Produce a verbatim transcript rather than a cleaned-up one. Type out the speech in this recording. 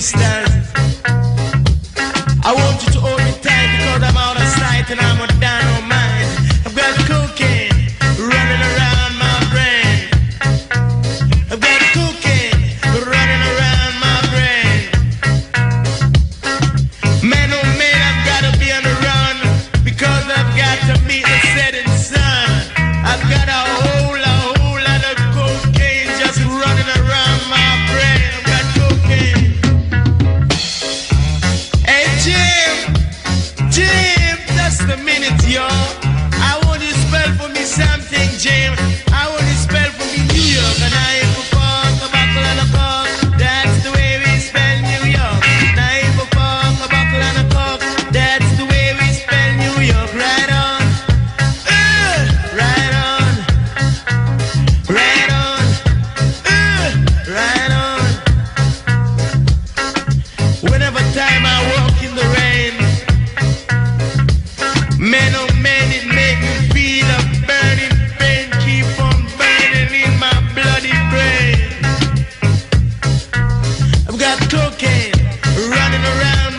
sisters. I want you to hold me tight because I'm out of sight and I'm a dynamite. I've got cocaine running around my brain. I've got cocaine running around my brain. Man, oh man, I've got to be on the run because I've got to meet the setting sun. I've got a whole, a whole lot of cocaine just running around my brain. I've got cocaine. Hey Jim, Jim, just a minute, yo. I want you to spell for me something, Jim. I want you to spell for me New York. And I ain't for fuck, a buckle and a cock. That's the way we spell New York. And I ain't for fuck, a buckle and a cock. That's the way we spell New York. Right on. Uh, right on. Right on. Uh, right on. Whenever time I walk in the rain, man, oh man, it make me feel a burning pain, keep on burning in my bloody brain. I've got cocaine running around